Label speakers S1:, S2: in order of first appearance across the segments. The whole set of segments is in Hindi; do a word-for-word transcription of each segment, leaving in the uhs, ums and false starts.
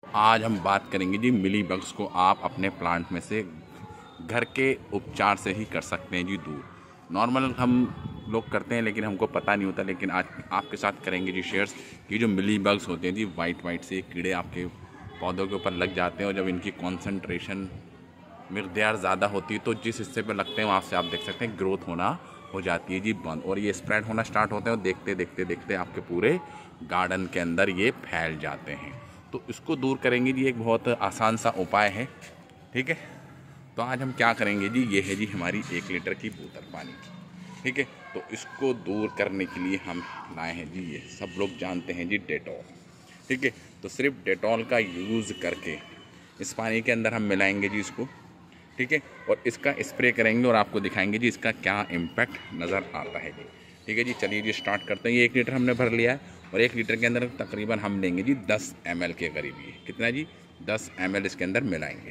S1: आज हम बात करेंगे जी मिली बग्स को आप अपने प्लांट में से घर के उपचार से ही कर सकते हैं जी दूर। नॉर्मल हम लोग करते हैं लेकिन हमको पता नहीं होता, लेकिन आज आपके साथ करेंगे जी शेयर्स कि जो मिली बग्स होते हैं जी वाइट वाइट से कीड़े आपके पौधों के ऊपर लग जाते हैं, और जब इनकी कॉन्सेंट्रेशन मिकदार ज़्यादा होती है तो जिस हिस्से पर लगते हैं वहाँ से आप देख सकते हैं ग्रोथ होना हो जाती है जी बंद, और ये स्प्रेड होना स्टार्ट होते हैं और देखते देखते देखते आपके पूरे गार्डन के अंदर ये फैल जाते हैं। तो इसको दूर करेंगे जी, एक बहुत आसान सा उपाय है। ठीक है, तो आज हम क्या करेंगे जी, ये है जी हमारी एक लीटर की बोतल पानी। ठीक है, तो इसको दूर करने के लिए हम लाए हैं जी, ये सब लोग जानते हैं जी डेटॉल। ठीक है, तो सिर्फ डेटॉल का यूज़ करके इस पानी के अंदर हम मिलाएंगे जी इसको। ठीक है, और इसका स्प्रे करेंगे और आपको दिखाएंगे जी इसका क्या इम्पैक्ट नज़र आता है जी। ठीक है जी, चलिए जी स्टार्ट करते हैं। ये एक लीटर हमने भर लिया है और एक लीटर के अंदर तकरीबन हम लेंगे जी दस एम एल के करीब। ये कितना जी, दस एम एल इसके अंदर मिलाएंगे।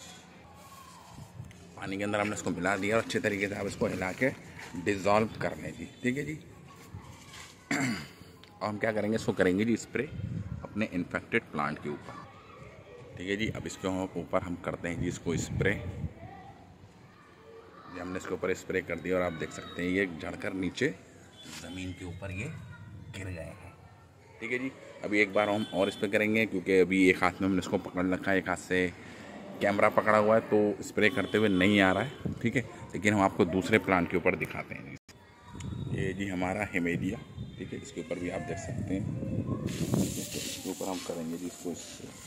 S1: पानी के अंदर हमने इसको मिला दिया और अच्छे तरीके से आप इसको हिला के डिज़ोल्व कर लें जी। ठीक है जी, और हम क्या करेंगे, इसको करेंगे जी स्प्रे अपने इन्फेक्टेड प्लांट के ऊपर। ठीक है जी, अब इसके ऊपर हम करते हैं जी इसको स्प्रे। ये हमने इसके ऊपर स्प्रे कर दिया और आप देख सकते हैं ये झड़कर नीचे ज़मीन के ऊपर ये गिर गए हैं। ठीक है जी, अभी एक बार हम और स्प्रे करेंगे क्योंकि अभी एक हाथ में हमने इसको पकड़ रखा है, एक हाथ से कैमरा पकड़ा हुआ है तो स्प्रे करते हुए नहीं आ रहा है। ठीक है, लेकिन हम आपको दूसरे प्लांट के ऊपर दिखाते हैं। ये जी हमारा हिमेलिया, ठीक है, इसके ऊपर भी आप देख सकते हैं। इसके ऊपर हम करेंगे जी इसको स्प्रे।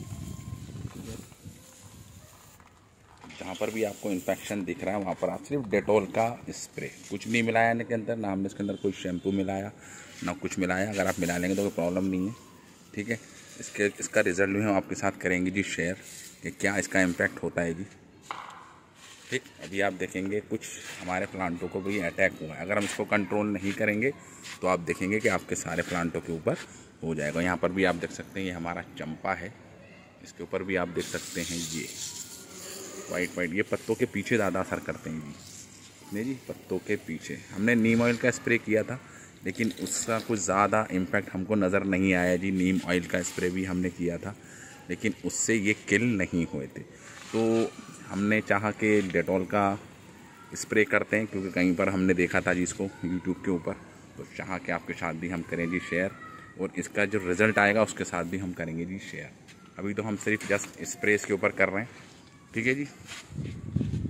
S1: जहाँ पर भी आपको इन्फेक्शन दिख रहा है वहाँ पर आप सिर्फ डेटॉल का स्प्रे, कुछ नहीं मिलाया इसके अंदर, ना हमने इसके अंदर कोई शैम्पू मिलाया ना कुछ मिलाया। अगर आप मिला लेंगे तो कोई प्रॉब्लम नहीं है। ठीक है, इसके इसका रिज़ल्ट भी हम आपके साथ करेंगे जी शेयर कि क्या इसका इम्पैक्ट होता है जी। ठीक, अभी आप देखेंगे कुछ हमारे प्लांटों को भी अटैक हुआ है। अगर हम इसको कंट्रोल नहीं करेंगे तो आप देखेंगे कि आपके सारे प्लांटों के ऊपर हो जाएगा। यहाँ पर भी आप देख सकते हैं ये हमारा चंपा है, इसके ऊपर भी आप देख सकते हैं ये वाइट वाइट, ये पत्तों के पीछे ज़्यादा असर करते हैं जी। नहीं जी, पत्तों के पीछे हमने नीम ऑयल का स्प्रे किया था लेकिन उसका कुछ ज़्यादा इम्पैक्ट हमको नज़र नहीं आया जी। नीम ऑयल का स्प्रे भी हमने किया था लेकिन उससे ये किल नहीं हुए थे, तो हमने चाहा कि डेटॉल का स्प्रे करते हैं क्योंकि कहीं पर हमने देखा था जी इसको यूट्यूब के ऊपर, तो चाहा कि आपके साथ भी हम करें जी शेयर, और इसका जो रिज़ल्ट आएगा उसके साथ भी हम करेंगे जी शेयर। अभी तो हम सिर्फ जस्ट स्प्रे इसके ऊपर कर रहे हैं। ठीक है जी।